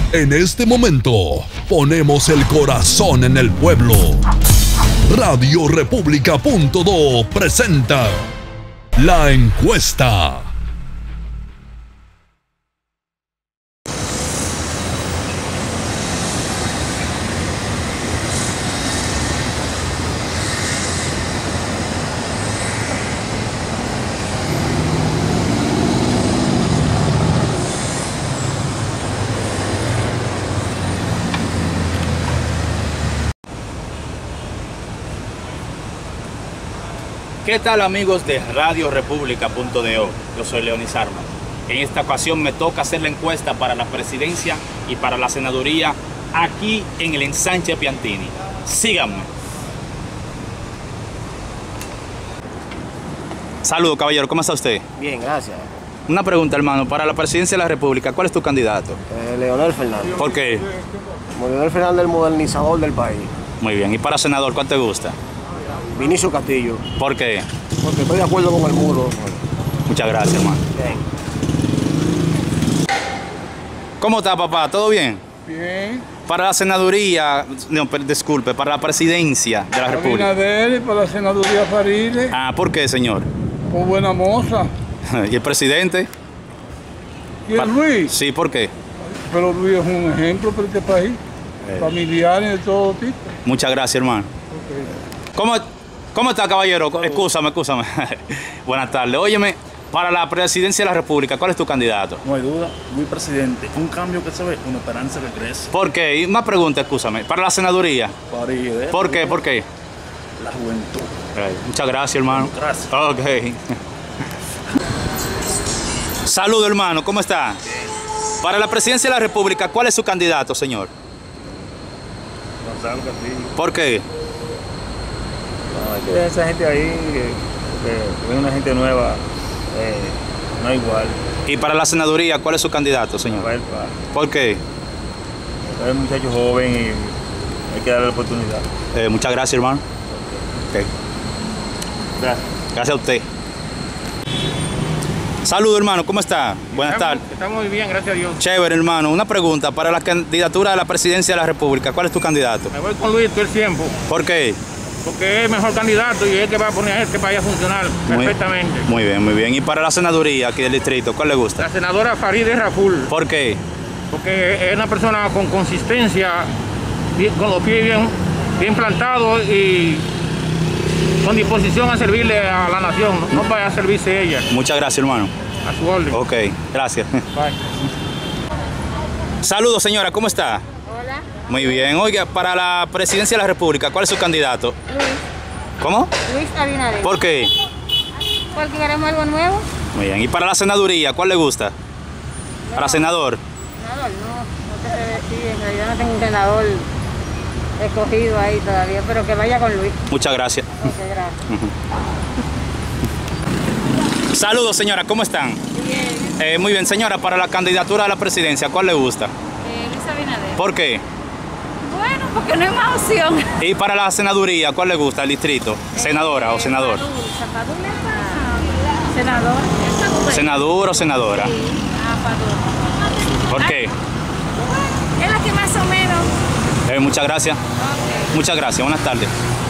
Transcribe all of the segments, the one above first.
En este momento, ponemos el corazón en el pueblo. Radio República.do presenta La Encuesta. ¿Qué tal, amigos de Radio República.do? Yo soy Leonis Armas. En esta ocasión me toca hacer la encuesta para la presidencia y para la senaduría aquí en el ensanche Piantini. Síganme. Saludos, caballero, ¿cómo está usted? Bien, gracias. Una pregunta, hermano, para la presidencia de la República, ¿cuál es tu candidato? Leonel Fernández. ¿Por qué? Leonel Fernández, el modernizador del país. Muy bien, ¿y para senador cuál te gusta? Vinicio Castillo. ¿Por qué? Porque estoy de acuerdo con el muro. Muchas gracias, hermano. Bien. ¿Cómo está, papá? ¿Todo bien? Bien. Para la senaduría, no, disculpe, para la presidencia de la República. Abinader, y para la senaduría Farideh. Ah, ¿por qué, señor? Por buena moza. ¿Y el presidente? ¿Y el Luis? Sí, ¿por qué? Pero Luis es un ejemplo para este país. Familiares de todo tipo. Muchas gracias, hermano. Okay. ¿Cómo está, caballero? Excúsame. Buenas tardes. Óyeme, para la presidencia de la República, ¿cuál es tu candidato? No hay duda, muy presidente. Un cambio que se ve, una esperanza que crece. ¿Por qué? Y una pregunta, excúsame. Para la senaduría. Farideh. ¿Por qué? ¿Por qué? La juventud. Muchas gracias, hermano. Gracias. Ok. Saludos, hermano. ¿Cómo está? Para la presidencia de la República, ¿cuál es su candidato, señor? Gonzalo Castillo. ¿Por qué? No, hay que ver esa gente ahí, que es una gente nueva, no igual. Y para la senaduría, ¿cuál es su candidato, señor? Rafael Paz. ¿Por qué? Es un muchacho joven y hay que darle la oportunidad. Muchas gracias, hermano. Okay. Gracias. Gracias a usted. Saludos, hermano, ¿cómo está? Buenas tardes. Estamos muy bien, gracias a Dios. Chévere, hermano. Una pregunta, para la candidatura a la presidencia de la República, ¿cuál es tu candidato? Me voy con Luis todo el tiempo, ¿Por qué? porque es el mejor candidato y es el que va a poner a este país a funcionar perfectamente. Muy bien, muy bien. Y para la senaduría aquí del distrito, ¿cuál le gusta? La senadora Farideh Raful, ¿Por qué? porque es una persona con consistencia, con los pies bien plantados y con disposición a servirle a la nación, no para a servirse ella, Muchas gracias, hermano. a su orden. Ok, gracias. Bye. Saludos, señora, ¿cómo está? Hola, Muy bien. Oiga, para la presidencia de la República, ¿cuál es su candidato? Luis. ¿Cómo? Luis Abinader. ¿Por qué? Porque queremos algo nuevo. Muy bien. ¿Y para la senaduría, cuál le gusta? Para senador. Senador, no te sé decir, en realidad no tengo un senador escogido ahí todavía, pero que vaya con Luis. Muchas gracias. Ok, gracias. Saludos, señora, ¿cómo están? Bien, Muy bien, señora, para la candidatura a la presidencia, ¿cuál le gusta? Luis Abinader. ¿Por qué? Bueno, porque no hay más opción. Y para la senaduría, ¿cuál le gusta? ¿El distrito? ¿Senadora o senador? Senador. ¿Senador o senadora? ¿Por qué? Es la que más o menos. Muchas gracias. Muchas gracias, buenas tardes.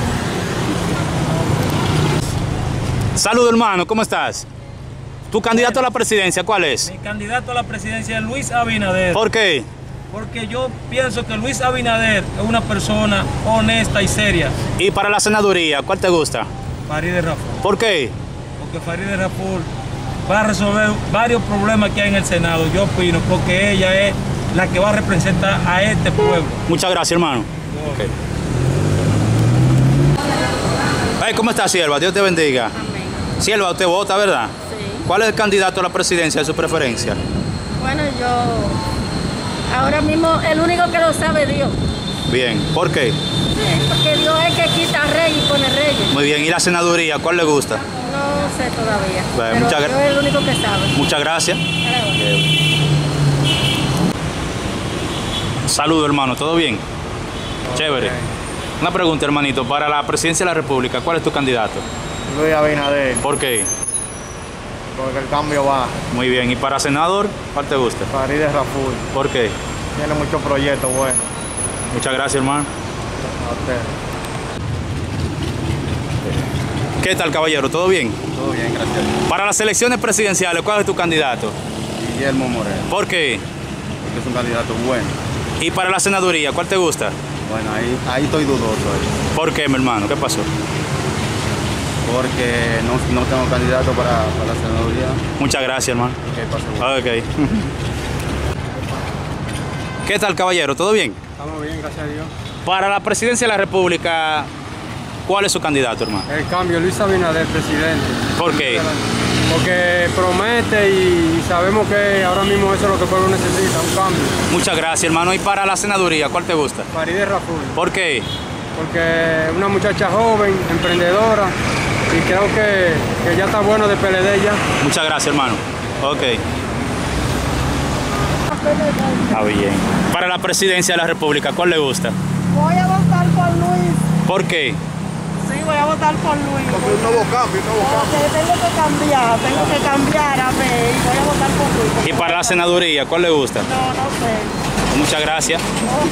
Saludos, hermano, ¿cómo estás? ¿Tu candidato a la presidencia cuál es? Mi candidato a la presidencia es Luis Abinader. ¿Por qué? Porque yo pienso que Luis Abinader es una persona honesta y seria. Y para la senaduría, ¿cuál te gusta? Farideh Raful. ¿Por qué? Porque Farideh Raful va a resolver varios problemas que hay en el Senado, yo opino, porque ella es la que va a representar a este pueblo. Muchas gracias, hermano. Okay. Ay, ¿cómo está, sierva? Dios te bendiga. Amén. Sierva, usted vota, ¿verdad? Sí. ¿Cuál es el candidato a la presidencia de su preferencia? Bueno, ahora mismo el único que lo sabe es Dios. Bien, ¿por qué? Sí, porque Dios es el que quita rey y pone reyes. Muy bien, ¿y la senaduría, cuál le gusta? No sé todavía. Bueno, pero muchas Dios es el único que sabe. Muchas gracias. Claro. Saludos, hermano, ¿todo bien? Chévere. Una pregunta, hermanito, para la presidencia de la República, ¿cuál es tu candidato? Luis Abinader, ¿Por qué? porque el cambio va. Muy bien, ¿y para senador, cuál te gusta? Farideh Raful, ¿Por qué? Tiene muchos proyectos buenos. Muchas gracias, hermano. A usted. ¿Qué tal, caballero? ¿Todo bien? Todo bien, gracias. Para las elecciones presidenciales, ¿cuál es tu candidato? Guillermo Moreno. ¿Por qué? Porque es un candidato bueno. ¿Y para la senaduría, cuál te gusta? Bueno, ahí estoy dudoso. ¿Por qué, mi hermano? ¿Qué pasó? Porque no tengo candidato para la senaduría. Muchas gracias, hermano. Ok, Ok. ¿Qué tal, caballero? ¿Todo bien? Estamos bien, gracias a Dios. Para la presidencia de la República, ¿cuál es su candidato, hermano? El cambio, Luis Abinader, presidente. ¿Por qué? Porque promete y sabemos que ahora mismo eso es lo que el pueblo necesita, un cambio. Muchas gracias, hermano. ¿Y para la senaduría, cuál te gusta? Farideh Raful. ¿Por qué? Porque es una muchacha joven, emprendedora, y creo que ya está bueno de PLD ya. Muchas gracias, hermano. Ok. Está bien. Para la presidencia de la República, ¿cuál le gusta? Voy a votar por Luis. ¿Por qué? Sí, voy a votar por Luis. Porque un nuevo cambio, Tengo que cambiar, a ver, y voy a votar por Luis. ¿Y para la senaduría, cuál le gusta? No sé. Muchas gracias.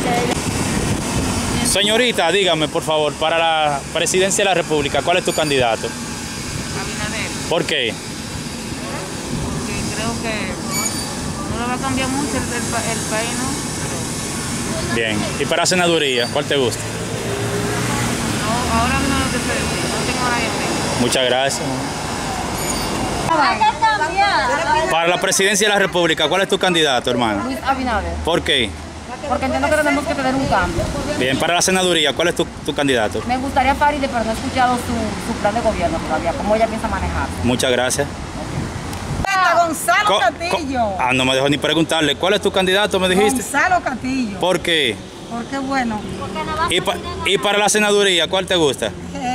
Ok. Señorita, dígame, por favor, para la presidencia de la República, ¿cuál es tu candidato? Abinader, ¿Por qué? porque creo que no le va a cambiar mucho el país, ¿no? Bien. ¿Y para la senaduría, cuál te gusta? No, ahora mismo no te sé decir, no tengo a nadie en mente. Muchas gracias. Hay que cambiar. Para la presidencia de la República, ¿cuál es tu candidato, hermano? Luis Abinader. ¿Por qué? Porque entiendo que tenemos que tener un cambio. Bien, para la senaduría, ¿cuál es tu candidato? Me gustaría Farideh, pero no he escuchado su plan de gobierno todavía, cómo ella piensa manejar. Muchas gracias. Gonzalo Castillo. No me dejó ni preguntarle. ¿Cuál es tu candidato, me dijiste? Gonzalo Castillo. ¿Por qué? Porque bueno. ¿Y para la senaduría, cuál te gusta?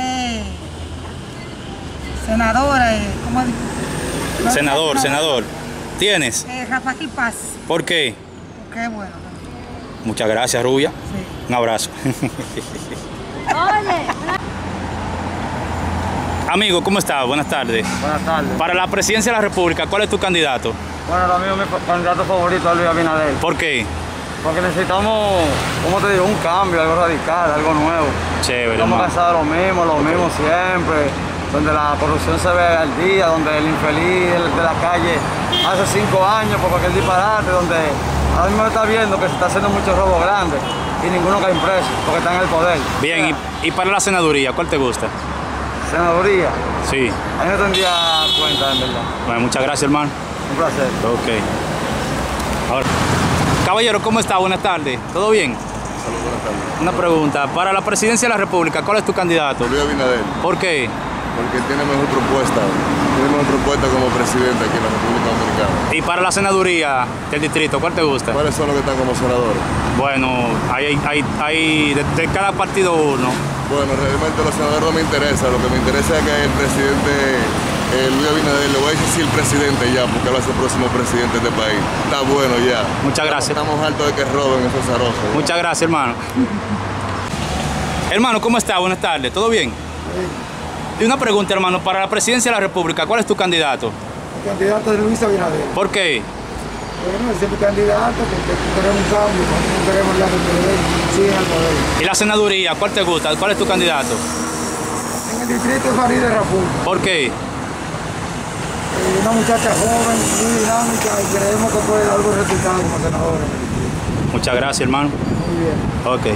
Senadora, ¿cómo? Senador. ¿Tienes? Rafael Paz. ¿Por qué? Porque bueno. Muchas gracias, Rubia. Sí. Un abrazo. Oye. Amigo, ¿cómo estás? Buenas tardes. Buenas tardes. Para la presidencia de la República, ¿cuál es tu candidato? Bueno, ahora mismo mi candidato favorito es Luis Abinader. ¿Por qué? Porque necesitamos, ¿cómo te digo? Un cambio, algo radical, algo nuevo. Chévere, Estamos hermano. cansados de lo mismo siempre, donde la corrupción se ve al día, donde el infeliz de la calle hace 5 años por cualquier disparate, donde ahora mismo está viendo que se está haciendo muchos robos grandes y ninguno cae preso porque está en el poder. Bien, y para la senaduría, ¿cuál te gusta? Senaduría, Sí. ahí no tendría cuenta, en verdad. Bueno, muchas gracias, hermano. Un placer. Ok. Ahora, caballero, ¿cómo está? Buenas tardes. ¿Todo bien? Salud, buenas tardes. Una pregunta. Para la presidencia de la República, ¿cuál es tu candidato? Luis Abinader, ¿Por qué? porque él tiene mejor propuesta. Tiene mejor propuesta como presidente aquí en la República Dominicana. Y para la senaduría del distrito, ¿cuál te gusta? ¿Cuáles son los que están como senadores? Bueno, hay de cada partido uno. Bueno, realmente los senadores no me interesan. Lo que me interesa es que el presidente Luis Abinader, le voy a decir el presidente ya, porque él va a ser el próximo presidente de este país. Está bueno ya. Muchas gracias. Estamos hartos de que roben esos zarozos. Muchas gracias, hermano. Hermano, ¿cómo está? Buenas tardes. ¿Todo bien? Y una pregunta, hermano. Para la presidencia de la República, ¿cuál es tu candidato? El candidato es Luis Abinader. ¿Por qué? Bueno, ese es mi candidato porque queremos un cambio, no queremos la que siga al poder. ¿Y la senaduría, cuál te gusta? ¿Cuál es tu candidato? En el distrito de Farideh Raful. ¿Por qué? Una muchacha joven, muy dinámica y creemos que puede dar algún resultado como senadora. Muchas gracias, hermano. Muy bien. Ok.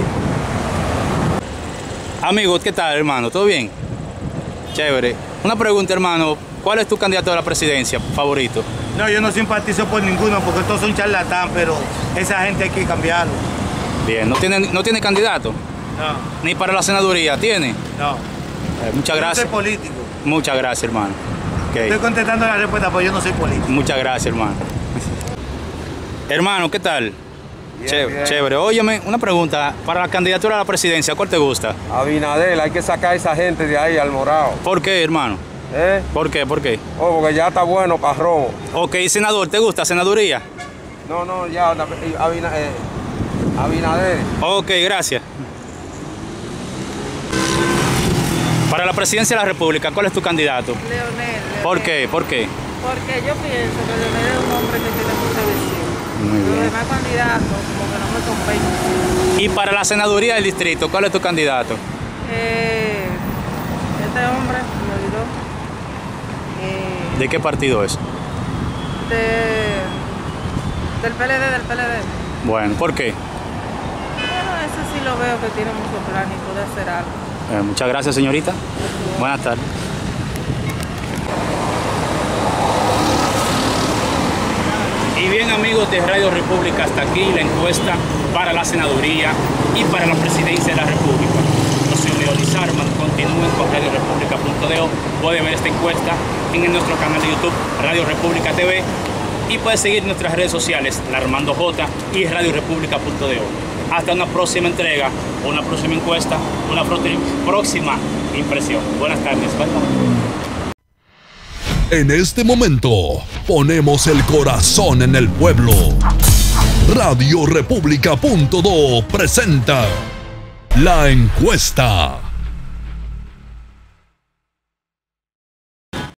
Amigos, ¿qué tal, hermano? ¿Todo bien? Chévere. Una pregunta, hermano. ¿Cuál es tu candidato a la presidencia favorito? No, yo no simpatizo por ninguno porque todos son charlatán, pero esa gente hay que cambiarlo. Bien. ¿No tiene candidato? No. ¿Ni para la senaduría? ¿Tiene? No. Muchas gracias. Yo soy político. Muchas gracias, hermano. Okay. Estoy contestando la respuesta, pero yo no soy político. Muchas gracias, hermano. Hermano, ¿qué tal? Bien. Chévere. Óyeme, una pregunta. Para la candidatura a la presidencia, ¿cuál te gusta? Abinader, hay que sacar a esa gente de ahí al morado. ¿Por qué, hermano? ¿Por qué? Oh, porque ya está bueno para robo. Ok, senador, ¿te gusta? ¿Senaduría? No, ya, Abinader. Ok, gracias. Para la presidencia de la República, ¿cuál es tu candidato? Leonel. ¿Por qué? Porque yo pienso que Leonel es un hombre que tiene mucha visión. Muy Los bien. demás candidatos como que no me convencen. Y para la senaduría del distrito, ¿cuál es tu candidato? Este hombre, me olvidó, ¿De qué partido es? del PLD. Bueno, ¿por qué? Bueno, ese sí lo veo que tiene mucho plan y puede hacer algo. Muchas gracias, señorita. Buenas tardes. Y bien, amigos de Radio República, hasta aquí la encuesta para la senaduría y para la presidencia de la República. Yo soy Leonizar Arman. Continúen con radiorepublica.do. Pueden ver esta encuesta en nuestro canal de YouTube Radio República TV y pueden seguir nuestras redes sociales, La Armando J y radiorepublica.do. Hasta una próxima entrega, una próxima encuesta, una próxima impresión. Buenas tardes. Bye, bye. En este momento, ponemos el corazón en el pueblo. Radio República.do presenta La Encuesta.